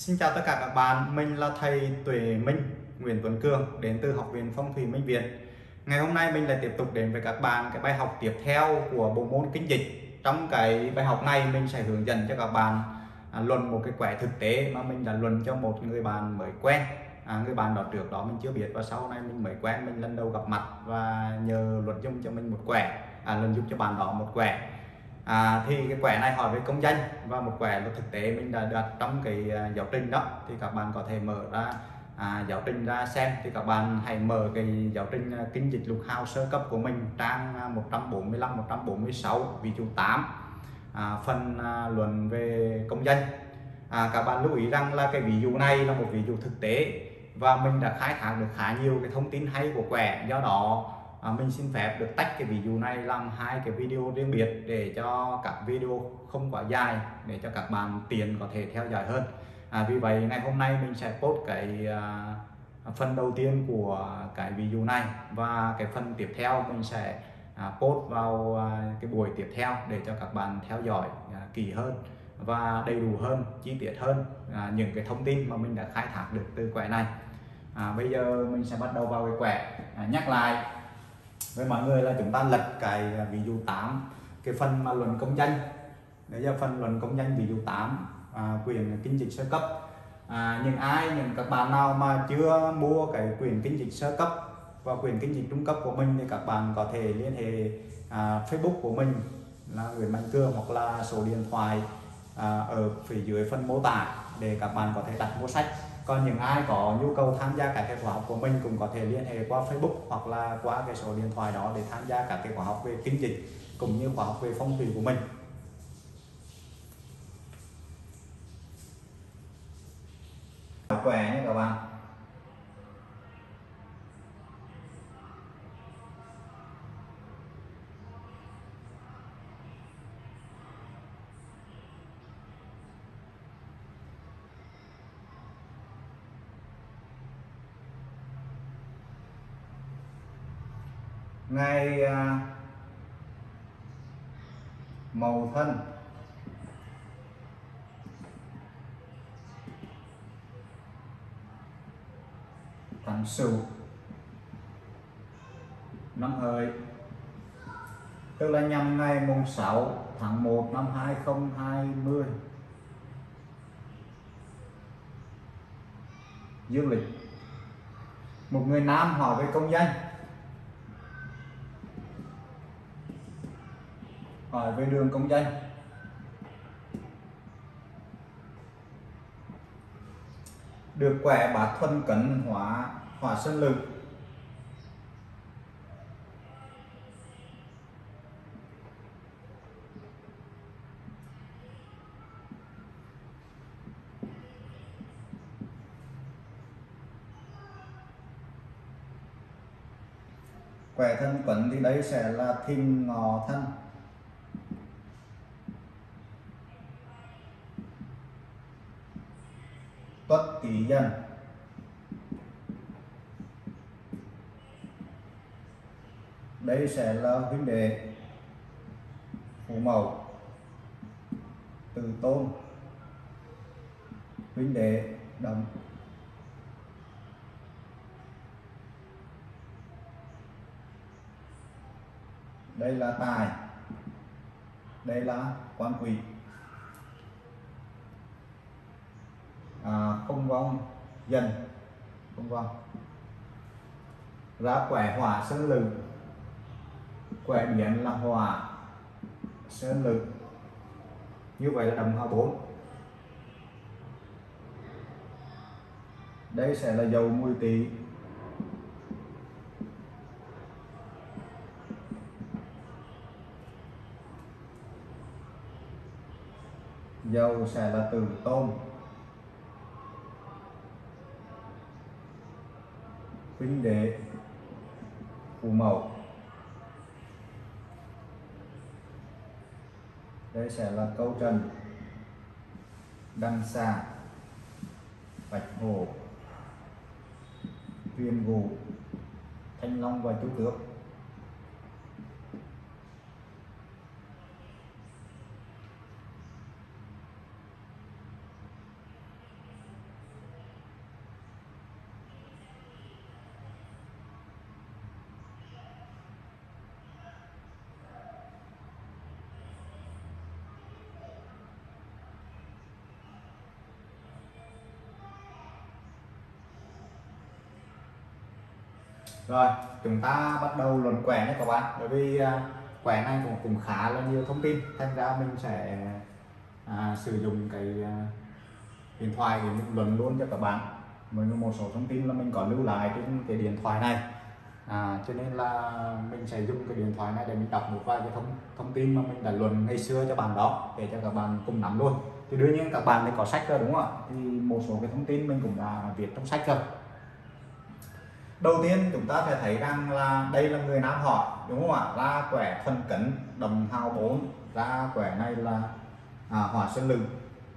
Xin chào tất cả các bạn, mình là thầy Tuệ Minh, Nguyễn Tuấn Cường đến từ Học viện Phong thủy Minh Việt. Ngày hôm nay mình lại tiếp tục đến với các bạn cái bài học tiếp theo của bộ môn kinh dịch. Trong cái bài học này mình sẽ hướng dẫn cho các bạn luận một cái quẻ thực tế mà mình đã luận cho một người bạn mới quen. Người bạn đó trước đó mình chưa biết và sau này mình mới quen, mình lần đầu gặp mặt và nhờ luận giúp cho mình một quẻ, luận giúp cho bạn đó một quẻ. Thì cái quẻ này hỏi về công danh và một quẻ là thực tế mình đã đặt trong cái giáo trình đó, thì các bạn có thể mở ra giáo trình ra xem. Thì các bạn hãy mở cái giáo trình kinh dịch lục hào sơ cấp của mình, trang 145 146 ví dụ 8, phần luận về công danh. Các bạn lưu ý rằng là cái ví dụ này là một ví dụ thực tế và mình đã khai thác được khá nhiều cái thông tin hay của quẻ, do đó mình xin phép được tách cái ví dụ này làm hai cái video riêng biệt để cho các video không quá dài, để cho các bạn tiện có thể theo dõi hơn. Vì vậy ngày hôm nay mình sẽ post cái phần đầu tiên của cái ví dụ này, và cái phần tiếp theo mình sẽ post vào cái buổi tiếp theo để cho các bạn theo dõi kỹ hơn và đầy đủ hơn, chi tiết hơn những cái thông tin mà mình đã khai thác được từ quẻ này. Bây giờ mình sẽ bắt đầu vào cái quẻ. Nhắc lại với mọi người là chúng ta lật cái ví dụ 8, cái phần mà luận công danh. Đấy là phần luận công danh ví dụ 8, quyền kinh dịch sơ cấp. Những các bạn nào mà chưa mua cái quyền kinh dịch sơ cấp và quyền kinh dịch trung cấp của mình thì các bạn có thể liên hệ Facebook của mình là Nguyễn Mạnh Cường, hoặc là số điện thoại ở phía dưới phần mô tả để các bạn có thể đặt mua sách. Còn những ai có nhu cầu tham gia các cái khóa học của mình cũng có thể liên hệ qua Facebook hoặc là qua cái số điện thoại đó để tham gia các cái khóa học về kinh dịch cũng như khóa học về phong thủy của mình. Khỏe nhé các bạn. Ngày Mậu Thân, tháng Sửu, năm Hợi, tức là nhằm ngày mùng 6 tháng 1 năm 2020. Dương lịch. Một người nam hỏi về công danh, hỏi về đường công danh. Được quẻ bát thuần cấn hỏa sơn lực. Quẻ thân cấn thì đây sẽ là Thìn Ngọ Thân, Tuất Tý Dần, đây sẽ là huynh đệ Phú Mậu, Tử Tôn, huynh đệ Đầm, đây là Tài, đây là Quan Quỷ. Không vong Dần, không vong. Ra quẻ hỏa sơn lực, quẻ biển là hỏa sơn lực, như vậy là đồng hòa 4. Đây sẽ là dầu Mùi Tý, dầu sẽ là Tử Tôn, huynh đệ Phú Mậu. Đây sẽ là Câu Trần, Đăng Xà, Bạch Hổ, Huyền Vũ, Thanh Long và Chú Tước. Rồi chúng ta bắt đầu luận quẻ nhé các bạn, bởi vì quẻ này cũng khá là nhiều thông tin, thành ra mình sẽ sử dụng cái điện thoại để mình luận luôn cho các bạn. Một số thông tin là mình có lưu lại trên cái điện thoại này, cho nên là mình sẽ dùng cái điện thoại này để mình đọc một vài cái thông tin mà mình đã luận ngày xưa cho bạn đó, để cho các bạn cùng nắm luôn. Thì đương nhiên các bạn thì có sách rồi đúng không ạ, thì một số cái thông tin mình cũng đã viết trong sách rồi. Đầu tiên chúng ta sẽ thấy rằng là đây là người nam hỏi đúng không ạ, ra quẻ thân cấn đồng hào 4, ra quẻ này là hỏa sơn lừng.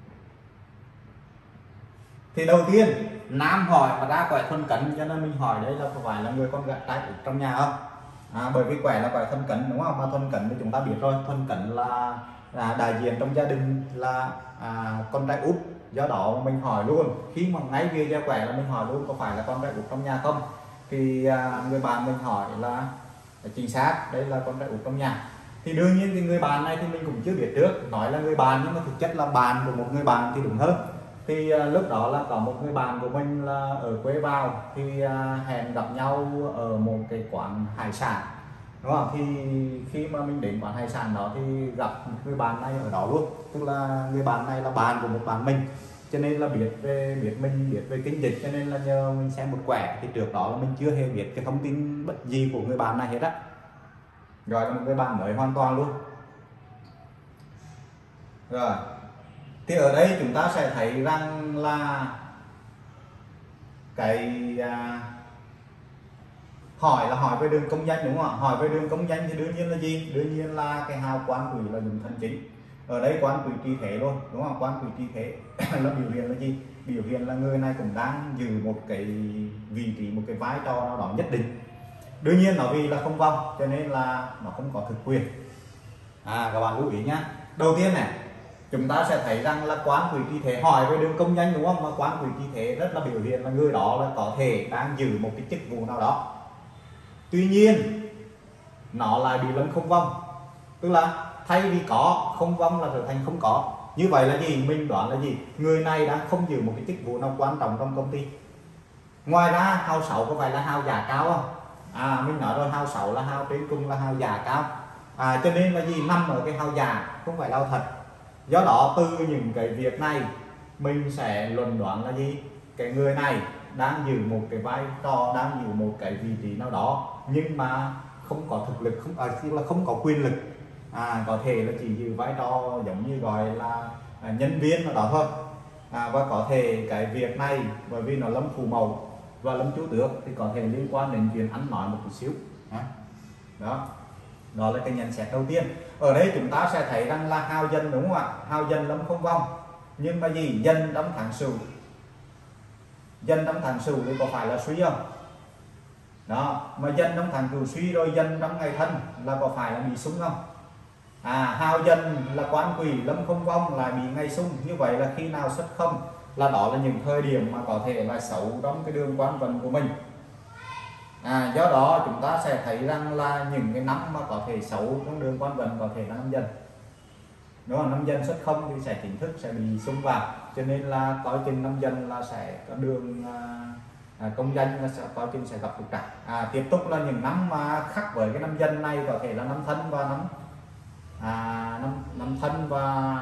Thì đầu tiên nam hỏi mà ra quẻ thân cấn, cho nên mình hỏi đây là có phải là người con gái trai trong nhà không. Bởi vì quẻ là quẻ thân cấn đúng không, mà thân cấn thì chúng ta biết rồi, thân cấn là đại diện trong gia đình là con trai út, do đó mình hỏi luôn, khi mà ngay về ra quẻ là mình hỏi luôn có phải là con trai út trong nhà không. Thì người bạn mình hỏi là chính xác, đây là con trai út trong nhà. Thì đương nhiên cái người bạn này thì mình cũng chưa biết trước, nói là người bạn nhưng mà thực chất là bạn của một người bạn thì đúng hơn. Thì lúc đó là có một người bạn của mình là ở quê vào, thì hẹn gặp nhau ở một cái quán hải sản đúng không. Thì khi mà mình đến quán hải sản đó thì gặp người bạn này ở đó luôn, tức là người bạn này là bạn của một bạn mình, cho nên là biết về kinh dịch, cho nên là nhờ mình xem một quẻ. Thì trước đó là mình chưa hề biết cái thông tin bất gì của người bạn này hết á, rồi là một người bạn mới hoàn toàn luôn. Rồi thì ở đây chúng ta sẽ thấy rằng là cái hỏi là hỏi về đường công danh đúng không ạ. Hỏi về đường công danh thì đương nhiên là gì, đương nhiên là cái hào quan quỷ là dùng thân chính. Ở đây quan quỷ tri thế luôn đúng không, quan quỷ tri thế là biểu hiện là gì, biểu hiện là người này cũng đang giữ một cái vị trí, một cái vai trò nào đó nhất định. Đương nhiên nó vì là không vong cho nên là nó không có thực quyền. Các bạn lưu ý nhá. Đầu tiên này chúng ta sẽ thấy rằng là quan quỷ tri thế hỏi về đường công danh đúng không, mà quan quỷ tri thế rất là biểu hiện là người đó là có thể đang giữ một cái chức vụ nào đó, tuy nhiên nó lại bị lâm không vong, tức là thay vì có không vong là trở thành không có. Như vậy là gì, mình đoán là gì, người này đang không giữ một cái chức vụ nào quan trọng trong công ty. Ngoài ra hao 6 có phải là hao giả cao không, mình nói rồi, hao 6 là hao trên cùng, là hao giả cao, cho nên là gì, nằm ở cái hao giả không phải hao thật. Do đó từ những cái việc này mình sẽ luận đoán là gì, cái người này đang giữ một cái vai trò, đang giữ một cái vị trí nào đó, nhưng mà không có thực lực, không có quyền lực, có thể là chỉ giữ vai trò giống như gọi là nhân viên nào đó thôi. Và có thể cái việc này bởi vì nó lâm phù màu và lâm chú tước thì có thể liên quan đến chuyện ăn nói một chút xíu. Đó là cái nhận xét đầu tiên. Ở đây chúng ta sẽ thấy rằng là hao dân đúng không ạ, hao dân lâm không vong, nhưng mà gì, dân trong tháng Sửu, dân trong tháng Sửu thì có phải là suy không đó, mà dân trong tháng Sửu suy rồi, dân trong ngày Thân là có phải là bị sung không. Hao dân là quan quỷ lâm không vong lại bị ngày sung, như vậy là khi nào xuất không là đó là những thời điểm mà có thể là xấu trong cái đường quan vận của mình. Do đó chúng ta sẽ thấy rằng là những cái năm mà có thể xấu trong đường quan vận có thể là năm Dần. Nếu mà năm Dần xuất không thì sẽ chính thức sẽ bị xung vào, cho nên là coi chừng năm Dần là sẽ có đường công danh là sẽ coi chừng sẽ gặp trục trặc. Tiếp tục là những năm mà khác với cái năm Dần này có thể là năm Thân và năm Thân và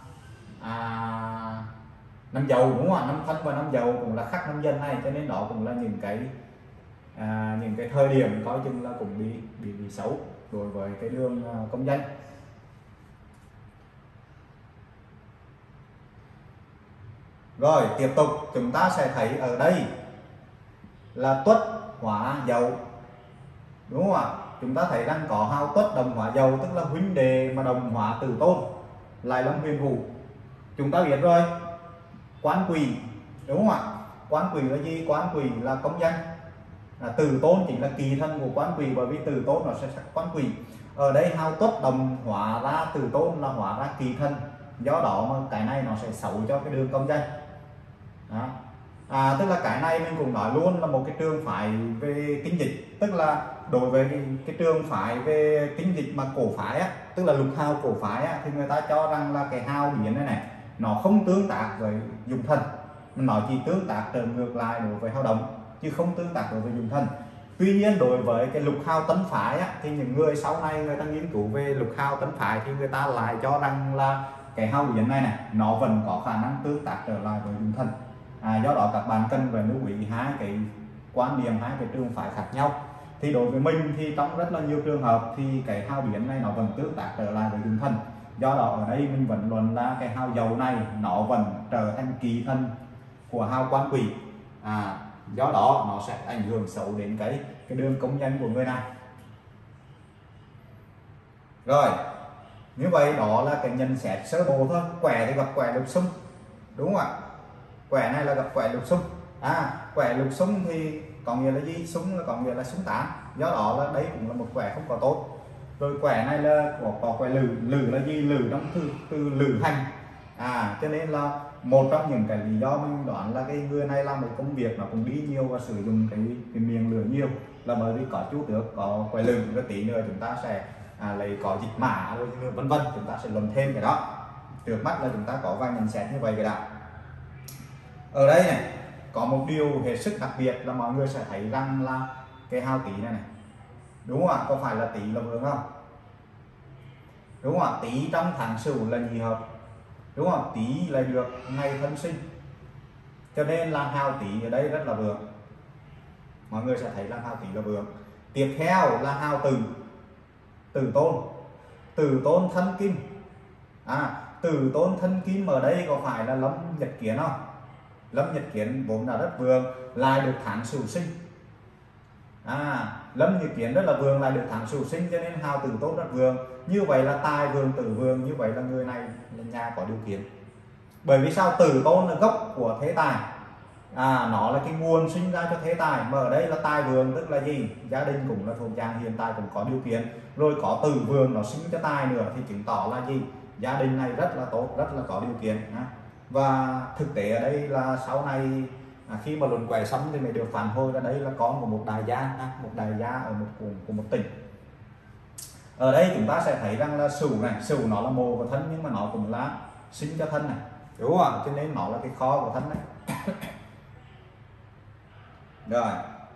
năm Dậu đúng không ạ, năm Thân và năm Dậu cũng là khác năm Dần này, cho nên đó cũng là những cái thời điểm coi chừng là cũng bị xấu đối với cái đường công danh. Rồi tiếp tục chúng ta sẽ thấy ở đây là Tuất hóa Dậu đúng không ạ. Chúng ta thấy rằng có hao Tuất đồng hóa Dậu, tức là huynh đệ mà đồng hóa Tử Tôn lại lâm huyền vũ. Chúng ta biết rồi, quan quỷ đúng không ạ, quan quỷ là gì, quan quỷ là công danh, Tử Tôn chính là kỳ thân của quan quỷ, bởi vì Tử Tôn nó sẽ sắc quan quỷ. Ở đây hao Tuất đồng hóa ra Tử Tôn là hóa ra kỳ thân, do đó mà cái này nó sẽ xấu cho cái đường công danh. Tức là cái này mình cũng nói luôn là một cái trường phái về kinh dịch, tức là đối với cái trường phái về kinh dịch mà cổ phái tức là lục hào cổ phái thì người ta cho rằng là cái hào biến này nó không tương tác với dùng thần, nó chỉ tương tác trở ngược lại đối với hao động chứ không tương tác đối với dùng thần. Tuy nhiên đối với cái lục hào tấn phái á, thì những người sau này người ta nghiên cứu về lục hào tấn phái thì người ta lại cho rằng là cái hào biến này nó vẫn có khả năng tương tác trở lại với dùng thần. Do đó các bạn cần phải lưu ý hai cái quan điểm, hai cái trường phái khác nhau. Thì đối với mình thì trong rất là nhiều trường hợp thì cái hào biến này nó vẫn tương tác trở lại với dùng thần. Do đó ở đây mình vẫn luận là cái hào dầu này nó vẫn trở thành kỳ thân của hào quan quỷ. Do đó nó sẽ ảnh hưởng xấu đến cái đường công danh của người này. Rồi, như vậy đó là cái nhận xét sơ bộ thôi. Quẻ thì gặp quẻ lục xung, đúng không ạ? Quẻ này là gặp quẻ lục xung. Quẻ lục xung thì có nghĩa là gì? Xung là có nghĩa là xung tán. Do đó là đấy cũng là một quẻ không có tốt. Rồi quẻ này là có quẻ lử. Lử là gì? Lử trong từ lử hành. Cho nên là một trong những cái lý do mình đoán là cái người này làm một công việc nó cũng đi nhiều và sử dụng cái miệng lửa nhiều là bởi vì có chú tước, có quẻ lử. Cái tí nữa chúng ta sẽ lấy có dịch mã rồi vân vân, chúng ta sẽ luận thêm cái đó. Trước mắt là chúng ta có vài nhận xét như vậy cái đã. Ở đây này có một điều hết sức đặc biệt là mọi người sẽ thấy rằng là cái hào Tý này đúng không ạ? Có phải là Tý là vượng không? Đúng không ạ? Tý trong tháng Sửu là nhị hợp, đúng không? Tý là được ngày thân sinh, cho nên là hào Tý ở đây rất là vượng. Mọi người sẽ thấy là hào Tý là vượng. Tiếp theo là hào Tử. Tử tôn. Tử tôn thân kim. Tử tôn thân kim ở đây có phải là Lâm Nhật Kiến không? Lâm Nhật Kiến vốn là rất vượng, lại được tháng Sửu sinh. Lâm Nhật Kiến rất là vượng, lại được tháng Sửu sinh, cho nên hào Tử tôn rất vượng. Như vậy là tài vượng tử vượng, như vậy là người này là nhà có điều kiện. Bởi vì sao? Tử tôn là gốc của thế tài, nó là cái nguồn sinh ra cho thế tài, mà ở đây là tài vượng tức là gì? Gia đình cũng là thuộc dạng hiện tại cũng có điều kiện, rồi có tử vượng nó sinh cho tài nữa thì chứng tỏ là gì? Gia đình này rất là tốt, rất là có điều kiện. Và thực tế ở đây là sau này khi mà luận quẻ xong thì mới được phản hồi ra đấy là con của một đại gia ở một tỉnh. Ở đây chúng ta sẽ thấy rằng là Sửu này, Sửu nó là mồ của thân nhưng mà nó cũng là sinh cho thân này, đúng không ạ? Cho nên nó là cái kho của thân này. Rồi,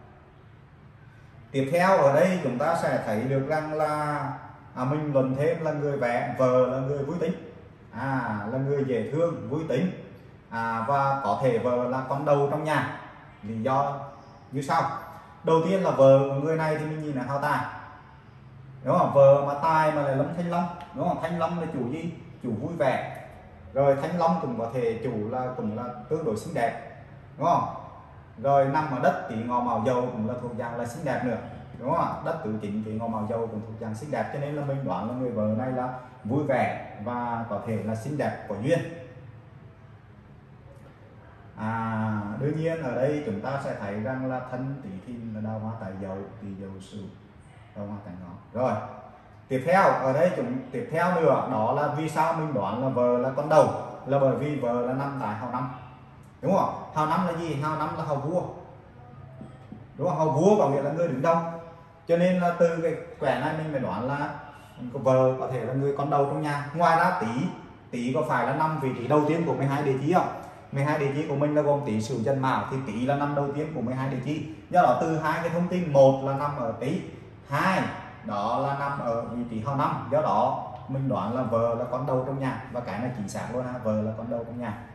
tiếp theo ở đây chúng ta sẽ thấy được rằng là mình luận thêm là người vợ là người vui tính, là người dễ thương, vui tính, và có thể vợ là con đầu trong nhà. Lý do như sau. Đầu tiên là vợ của người này thì mình nhìn là hao tài, đúng không? Vợ mà tài mà lại Lâm Thanh Long, đúng không? Thanh Long là chủ gì? Chủ vui vẻ. Rồi Thanh Long cũng có thể chủ là cũng là tương đối xinh đẹp, đúng không? Rồi nằm ở đất thì ngọ màu dầu cũng là thuộc dạng là xinh đẹp nữa, đúng không ạ? Đất tự chính thì ngọ màu dầu cũng thuộc dạng xinh đẹp, cho nên là mình đoán là người vợ này là vui vẻ và có thể là xinh đẹp có duyên. Đương nhiên ở đây chúng ta sẽ thấy rằng là thân Tý Thìn là đào hoa tại dậu, Tý Dậu Sửu đào hoa tại ngọ. Rồi tiếp theo ở đây tiếp theo nữa đó là vì sao mình đoán là vợ là con đầu, là bởi vì vợ là năm tại hào năm, đúng không? Hào năm là gì? Hào năm là hào vua, đúng không? Hào vua có nghĩa là người đứng đầu, cho nên là từ cái quẻ này mình phải đoán là vợ có thể là người con đầu trong nhà. Ngoài ra Tý có phải là năm vị trí đầu tiên của 12 địa chí không? 12 địa chí của mình là gồm Tý Sửu Dần Mão, thì Tý là năm đầu tiên của 12 địa chí. Do đó từ hai cái thông tin, một là nằm ở Tý, hai đó là nằm ở vị trí hào năm, do đó mình đoán là vợ là con đầu trong nhà, và cái này chính xác luôn ha, vợ là con đầu trong nhà.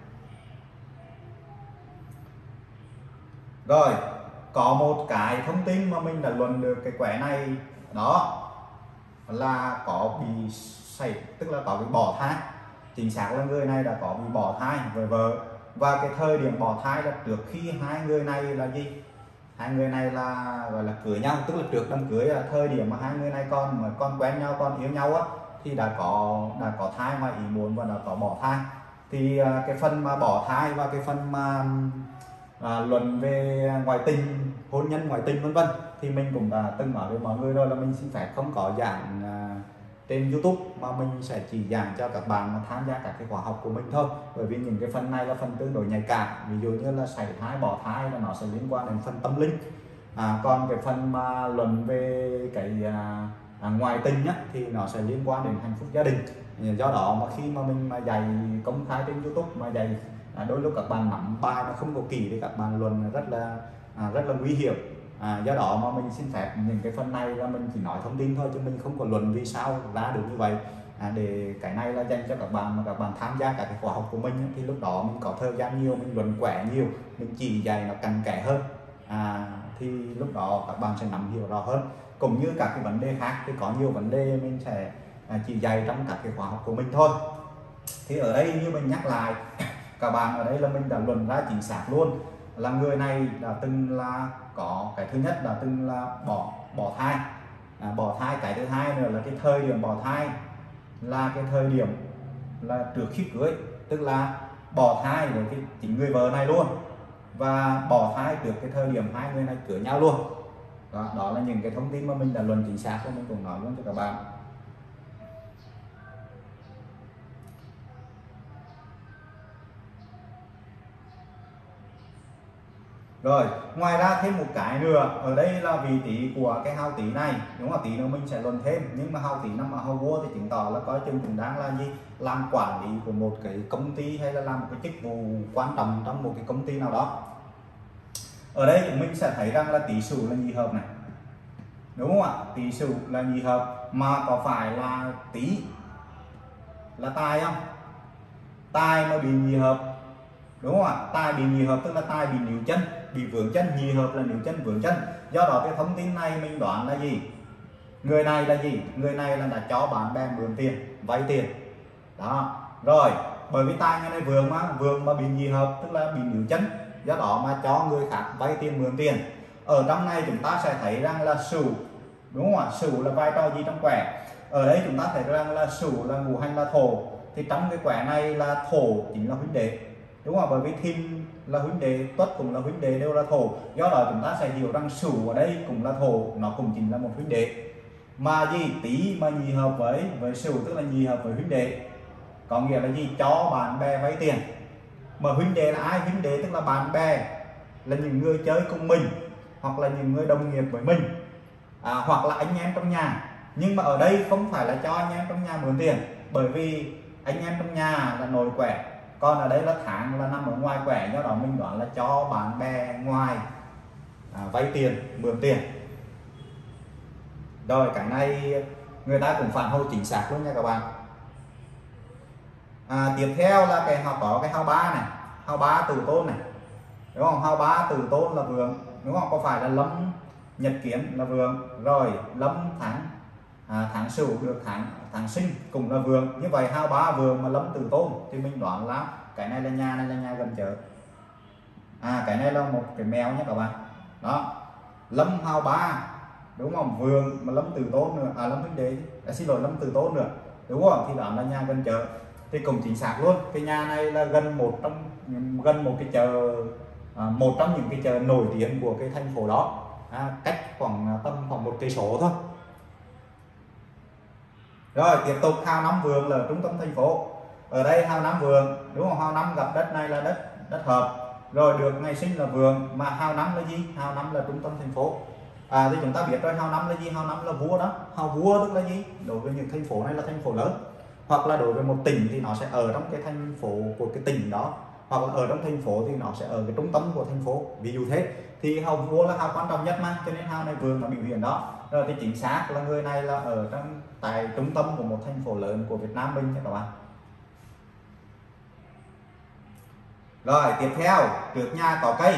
Rồi có một cái thông tin mà mình đã luận được cái quẻ này đó là có bị sảy, tức là có bị bỏ thai. Chính xác là người này đã có bị bỏ thai với vợ, và cái thời điểm bỏ thai là trước khi hai người này là gì? Hai người này là gọi là cưới nhau, tức là trước đám cưới, là thời điểm mà hai người này còn quen nhau, còn yêu nhau á, thì đã có thai ngoài ý muốn và đã có bỏ thai. Thì cái phần mà bỏ thai và cái phần mà luận về ngoại tình, hôn nhân ngoại tình vân vân thì mình cũng đã từng nói với mọi người rồi, là mình xin phép không có giảng trên YouTube, mà mình sẽ chỉ giảng cho các bạn mà tham gia các cái khóa học của mình thôi, bởi vì những cái phần này là phần tương đối nhạy cảm. Ví dụ như là sảy thai, bỏ thai là nó sẽ liên quan đến phần tâm linh, còn cái phần mà luận về cái ngoại tình á, thì nó sẽ liên quan đến hạnh phúc gia đình. Do đó mà khi mà mình mà dạy công khai trên YouTube mà dạy đôi lúc các bạn nắm bài mà không có kỹ thì các bạn luận rất là nguy hiểm. Do đó mà mình xin phép những cái phần này là mình chỉ nói thông tin thôi, chứ mình không có luận vì sao ra được như vậy. Để cái này là dành cho các bạn mà các bạn tham gia các cái khóa học của mình, thì lúc đó mình có thời gian nhiều, mình luận quẻ nhiều, mình chỉ dạy nó cặn kẽ hơn, thì lúc đó các bạn sẽ nắm hiểu rõ hơn. Cũng như các cái vấn đề khác thì có nhiều vấn đề mình sẽ chỉ dạy trong các cái khóa học của mình thôi. Thì ở đây như mình nhắc lại các bạn, ở đây là mình đã luận ra chính xác luôn là người này đã từng là có cái thứ nhất là từng là bỏ thai. Bỏ thai, cái thứ hai nữa là cái thời điểm bỏ thai là cái thời điểm là trước khi cưới, tức là bỏ thai với cái chính người vợ này luôn, và bỏ thai trước cái thời điểm hai người này cưới nhau luôn. Đó là những cái thông tin mà mình đã luận chính xác, và mình cũng nói luôn cho các bạn. Rồi, ngoài ra thêm một cái nữa, ở đây là vị trí của cái hao tỷ này, đúng không? Tí nữa mình sẽ luận thêm, nhưng mà hao tỷ nằm ở hao vua thì chứng tỏ là coi chừng cũng đang là gì, làm quản lý của một cái công ty, hay là làm một cái chức vụ quan trọng trong một cái công ty nào đó. Ở đây chúng mình sẽ thấy rằng là tỷ Sửu là nhị hợp này, đúng không ạ? Tỷ Sửu là nhị hợp, mà có phải là Tý là tài không? Tài mà bị nhị hợp, đúng không ạ? Tài bị nhị hợp tức là tài bị níu chân, bị vướng chân, nhị hợp là níu chân vướng chân. Do đó cái thông tin này mình đoán là gì? Người này là gì? Người này là đã cho bạn bè mượn tiền, vay tiền. Đó. Rồi, bởi vì tài này vướng mà bị nhị hợp tức là bị níu chân, do đó mà cho người khác vay tiền mượn tiền. Ở trong này chúng ta sẽ thấy rằng là Sửu, đúng không ạ? Sửu là vai trò gì trong quẻ? Ở đây chúng ta thấy rằng là Sửu là ngũ hành là thổ, thì trong cái quẻ này là thổ chính là huynh đệ, đúng không? Bởi vì Thìn là huynh đệ, Tuất cũng là huynh đệ, đều là thổ. Do đó chúng ta sẽ hiểu rằng Sửu ở đây cũng là thổ, nó cũng chính là một huynh đệ. Mà gì? Tý mà nhị hợp với Sửu tức là nhị hợp với huynh đệ, có nghĩa là gì? Cho bạn bè vay tiền. Mà huynh đệ là ai? Huynh đệ tức là bạn bè, là những người chơi cùng mình, hoặc là những người đồng nghiệp với mình, hoặc là anh em trong nhà. Nhưng mà ở đây không phải là cho anh em trong nhà mượn tiền, bởi vì anh em trong nhà là nội quẻ, còn ở đây là tháng là nằm ở ngoài quẻ, do đó mình đoán là cho bạn bè ngoài vay tiền, mượn tiền. Rồi cái này người ta cũng phản hồi chính xác luôn nha các bạn. Tiếp theo là cái họ có cái hao ba này, hao ba Tử Tôn này, đúng không? Hao ba Tử Tôn là vượng, đúng không? Có phải là Lâm Nhật Kiếm là vượng, rồi Lâm tháng Sửu được tháng Sinh cũng là vượng. Như vậy hao ba vượng mà Lâm Tử Tôn thì mình đoán là cái này là nhà gần chợ. Cái này là một cái mèo nhé các bạn. Đó, Lâm hao ba, đúng không? Vượng mà Lâm Tử Tôn nữa, Lâm huynh đệ, xin lỗi, Lâm Tử Tôn nữa, đúng không? Thì đó là nhà gần chợ, thì cũng chính xác luôn. Cái nhà này là gần một cái chợ, một trong những cái chợ nổi tiếng của cái thành phố đó, cách khoảng 1 cây số thôi. Rồi tiếp tục hao năm vượng là trung tâm thành phố. Ở đây hao năm vượng, đúng không? Hao năm gặp đất này là đất hợp, rồi được ngày sinh là vượng, mà hao năm là gì? Hao năm là trung tâm thành phố. Thì chúng ta biết rồi, hao năm là gì? Hao năm là vua đó. Hao vua tức là gì? Đối với những thành phố này là thành phố lớn, hoặc là đối với một tỉnh thì nó sẽ ở trong cái thành phố của cái tỉnh đó, hoặc là ở trong thành phố thì nó sẽ ở cái trung tâm của thành phố, ví dụ thế. Thì hao vua là hao quan trọng nhất mà, cho nên hao này vượng là biểu hiện đó. Rồi thì chính xác là người này là ở tại trung tâm của một thành phố lớn của Việt Nam mình nha các bạn. Rồi tiếp theo, trước nhà có cây,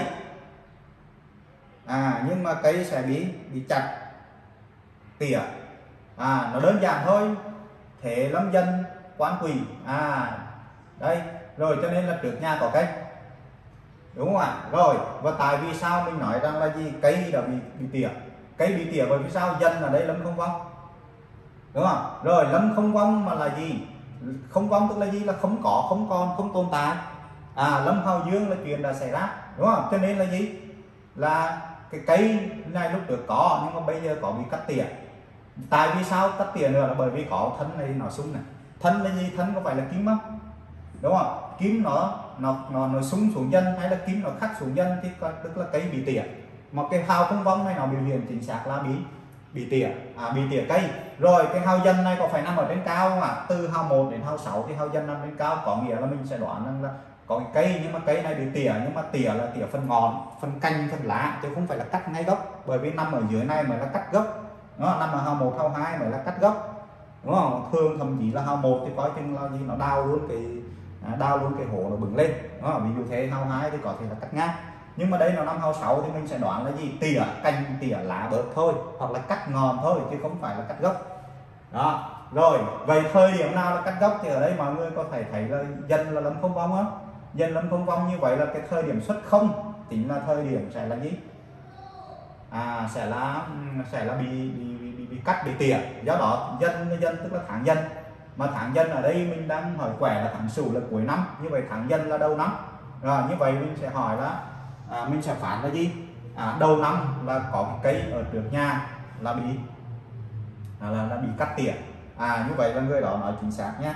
nhưng mà cây sẽ bị chặt tỉa, nó đơn giản thôi, thế lâm dân quan quỷ, đây rồi, cho nên là trước nhà có cây, đúng không ạ? Rồi, và tại vì sao mình nói rằng là gì? Cây đã bị tỉa. Cây bị tỉa bởi vì sao? Dân ở đây lâm không vong, đúng không? Rồi lâm không vong mà là gì? Không vong tức là gì? Là không có, không còn, không tồn tại. Lâm hao dương là chuyện đã xảy ra, đúng không? Cho nên là gì? Là cái cây này lúc trước có, nhưng mà bây giờ có bị cắt tỉa. Tại vì sao cắt tỉa nữa? Là bởi vì có thân này nó sung này. Thân là gì? Thân có phải là kim không? Đúng không? Kim nó sung xuống dân, hay là kim nó khắc xuống dân thì tức là cây bị tỉa. Mà cái hao không vong này nó biểu hiện chính xác là bị tỉa cây. Rồi cái hao dân này có phải nằm ở trên cao không ạ? Từ hao 1 đến hao 6 thì hao dân nằm trên cao, có nghĩa là mình sẽ đoán rằng là có cái cây nhưng mà cây này bị tỉa, nhưng mà tỉa là tỉa phần ngọn, phần cành, phần lá chứ không phải là cắt ngay gốc, bởi vì nằm ở dưới này mới là cắt gốc, nó nằm ở hao 1 hao 2 mới là cắt gốc, đúng không? Thường thậm chí là hao 1 thì coi chừng là gì nó đào luôn cái hổ nó bừng lên, đúng không? Ví dụ thế hao 2 thì có thể là cắt ngang, nhưng mà đây nó năm hao 6 thì mình sẽ đoán là gì, tỉa cành tỉa lá bớt thôi, hoặc là cắt ngọn thôi chứ không phải là cắt gốc. Đó rồi, vậy thời điểm nào là cắt gốc thì ở đây mọi người có thể thấy là dần là lâm không vong á, dần lâm không vong như vậy là cái thời điểm xuất không chính là thời điểm sẽ là gì, sẽ là bị cắt, bị tỉa. Do đó dân tức là tháng Dần, mà tháng Dần ở đây mình đang hỏi quẻ là tháng Sửu là cuối năm, như vậy tháng Dần là đầu năm. Rồi như vậy mình sẽ hỏi là mình sẽ phán là gì, đầu năm là có cái cây ở trước nhà là bị cắt tỉa. Như vậy là người đó nói chính xác nhé.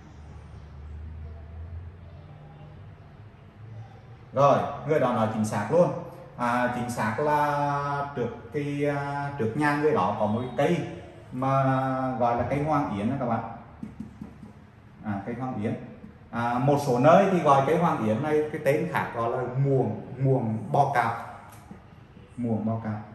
Rồi người đó nói chính xác luôn, chính xác là trước nhà người đó có một cái cây mà gọi là cây Hoàng Yến đó các bạn, cây Hoàng Yến. Một số nơi thì gọi cây Hoàng Yến này cái tên khác gọi là muồng bò cạp, muồng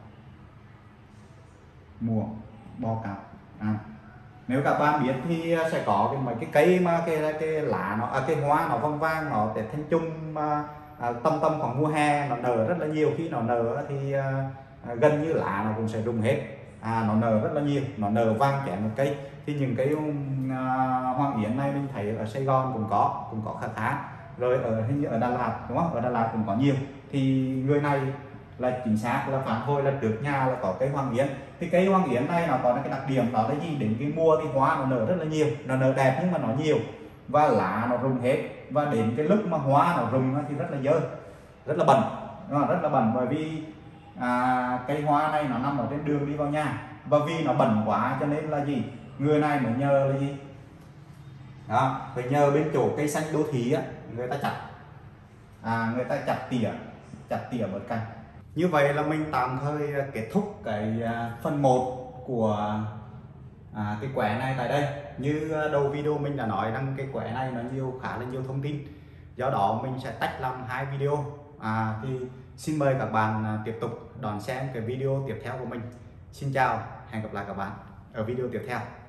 bò cạp. Nếu các bạn biết thì sẽ có mấy cái cây mà cái lá nó cái hoa nó vàng vàng, nó để thanh chung mà tầm khoảng mùa hè nó nở rất là nhiều. Khi nó nở thì gần như lá nó cũng sẽ rụng hết, nó nở rất là nhiều, nó nở vàng chén một cây. Thì những cái Hoàng Yến này mình thấy ở Sài Gòn cũng có khá, rồi hình như ở Đà Lạt, đúng không, ở Đà Lạt cũng có nhiều. Thì người này là chính xác là phản hồi là trước nhà là có cây Hoàng Yến. Thì cây Hoàng Yến này nó có cái đặc điểm đó là gì, đến cái mùa thì hoa nó nở rất là nhiều, nó nở đẹp nhưng mà nó nhiều, và lá nó rụng hết, và đến cái lúc mà hoa nó rụng thì rất là dơ, rất là bẩn, bởi vì cây hoa này nó nằm ở trên đường đi vào nhà, và vì nó bẩn quá cho nên là gì, người này mới nhờ là gì đó, phải nhờ bên chỗ cây xanh đô thị á, người ta chặt tỉa bớt cành. Như vậy là mình tạm thời kết thúc cái phần 1 của cái quẻ này tại đây. Như đầu video mình đã nói rằng cái quẻ này nó khá là nhiều thông tin, do đó mình sẽ tách làm 2 video. Thì xin mời các bạn tiếp tục đón xem cái video tiếp theo của mình. Xin chào, hẹn gặp lại các bạn ở video tiếp theo.